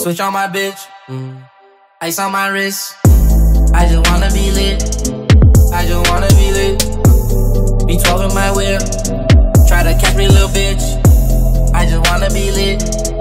Switch on my bitch, ice on my wrist. I just wanna be lit, I just wanna be lit. B12 in my whip, try to catch me, little bitch. I just wanna be lit,